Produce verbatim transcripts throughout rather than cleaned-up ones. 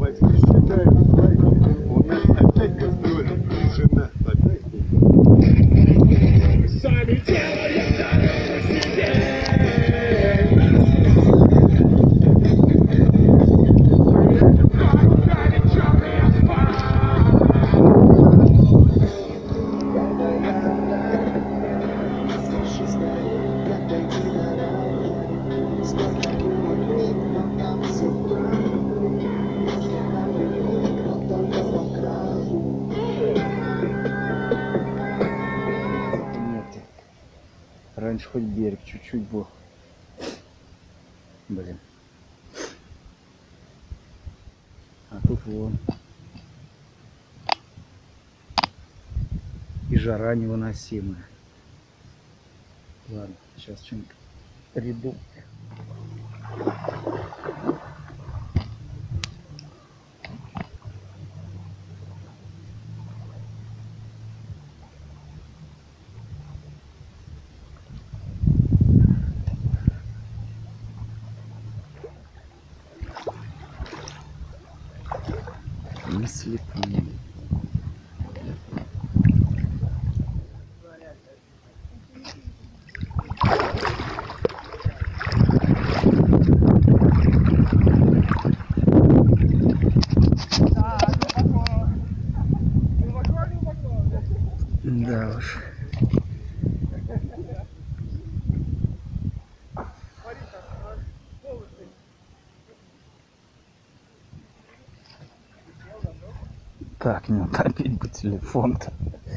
Васька, считаем лайки. У нас опять кастрюля. Жена опять. Сами делаем дорогу себе. Раньше хоть берег чуть-чуть был. Блин. А тут вон. И жара невыносимая. Ладно, сейчас что-нибудь приду. Не слепые. Да уж. Так, не утопить бы телефон-то.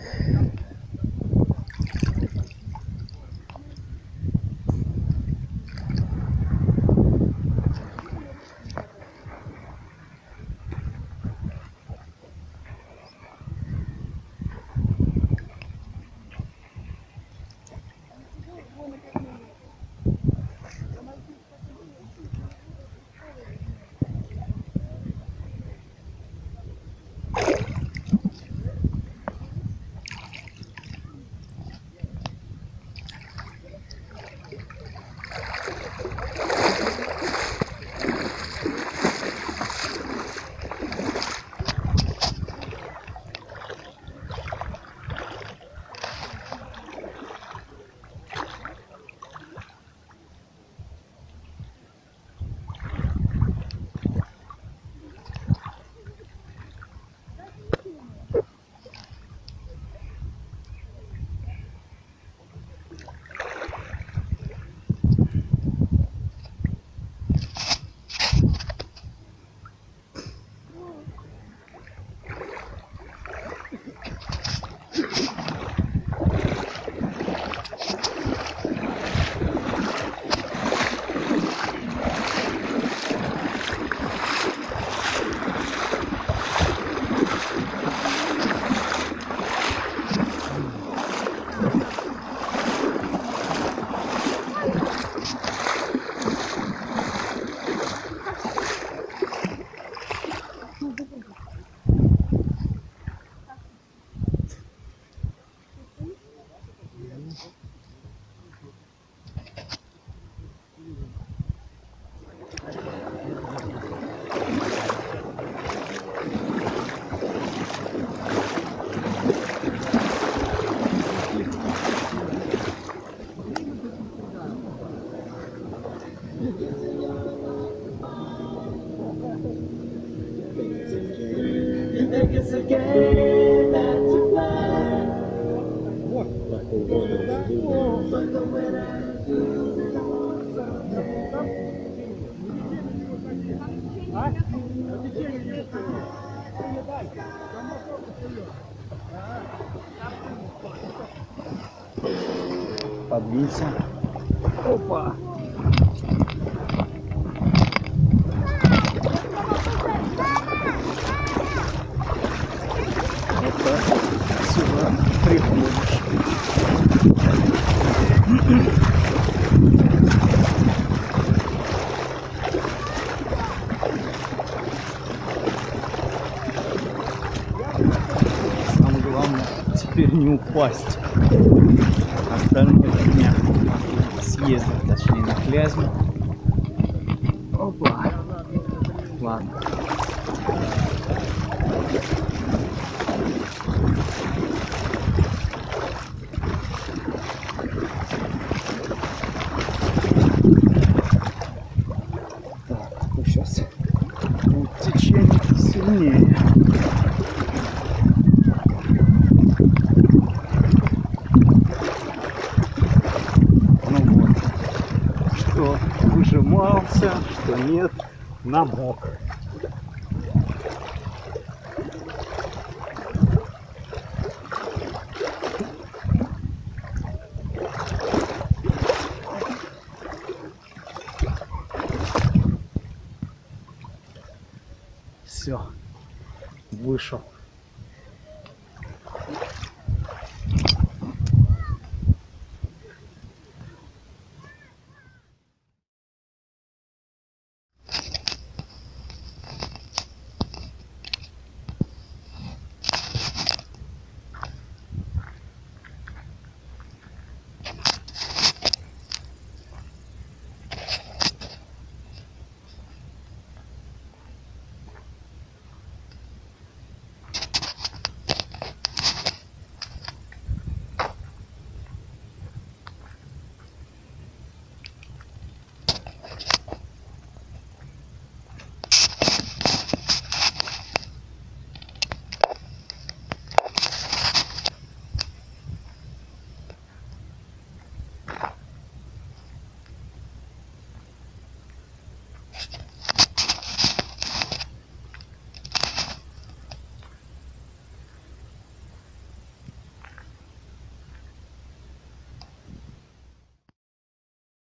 Подвинься. Опа. Вот так сюда приходишь. Самое главное теперь не упасть. Остальное фигня. Съездить, точнее, на Клязьму. Опа. Ладно. сейчас будет течение сильнее. Ну вот, что выжимался, что нет, намок. Все, вышел.